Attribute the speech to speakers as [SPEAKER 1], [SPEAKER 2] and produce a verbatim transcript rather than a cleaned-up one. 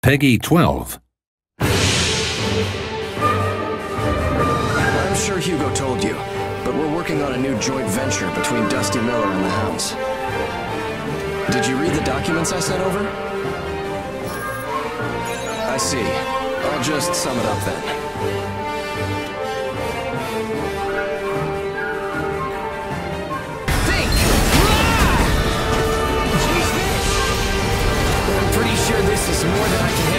[SPEAKER 1] Peggy twelve.
[SPEAKER 2] I'm sure Hugo told you, but we're working on a new joint venture between Dusty Miller and the Hounds. Did you read the documents I sent over? I see. I'll just sum it up then. Think! I'm pretty sure this is more than I can handle.